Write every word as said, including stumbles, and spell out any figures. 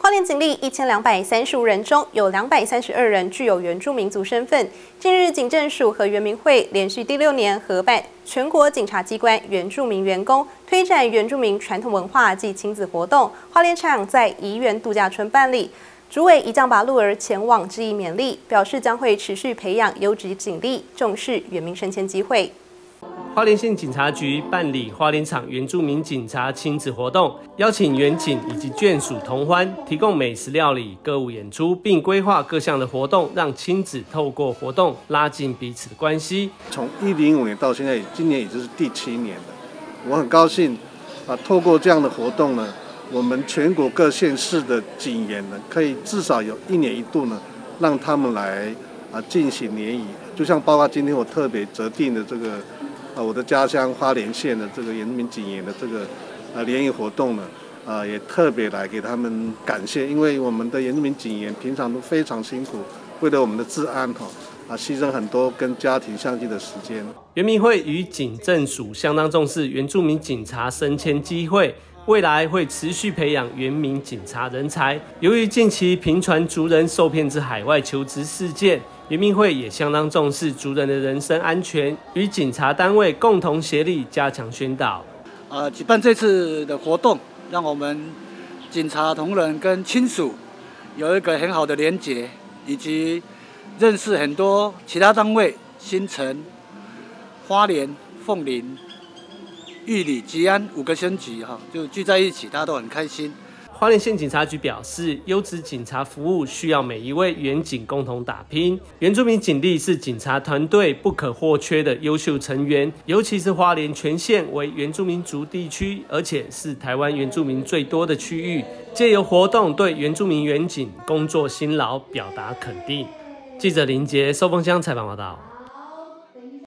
花莲警力一千两百三十五人中，有两百三十二人具有原住民族身份。近日，警政署和原民会连续第六年合办全国警察机关原住民员工推展原住民传统文化及亲子活动，花莲场在宜园度假村办理。主委一将把鹿儿前往致意勉励，表示将会持续培养优质警力，重视原民升迁机会。 花莲县警察局办理花莲场原住民警察亲子活动，邀请原警以及眷属同欢，提供美食料理、歌舞演出，并规划各项的活动，让亲子透过活动拉近彼此的关系。 从一零五年到现在，今年已经是第七年了。我很高兴啊，透过这样的活动呢，我们全国各县市的警员呢，可以至少有一年一度呢，让他们来啊进行联谊。就像包括今天我特别择定的这个。 啊，我的家乡花莲县的这个原住民警员的这个呃联谊活动呢，呃，也特别来给他们感谢，因为我们的原住民警员平常都非常辛苦，为了我们的治安哈啊，牺牲很多跟家庭相聚的时间。 原民会与警政署相当重视原住民警察升迁机会。 未来会持续培养原民警察人才。由于近期频传族人受骗至海外求职事件，原民会也相当重视族人的人身安全，与警察单位共同协力加强宣导。 呃，举办这次的活动，让我们警察同仁跟亲属有一个很好的连结，以及认识很多其他单位，新城、花莲、凤林。 玉里、吉安五个县局哈，就聚在一起，大家都很开心。 花莲县警察局表示，优质警察服务需要每一位原警共同打拼。原住民警力是警察团队不可或缺的优秀成员，尤其是花莲全县为原住民族地区，而且是台湾原住民最多的区域。借由活动对原住民原警工作辛劳表达肯定。记者林杰、寿丰乡采访报道。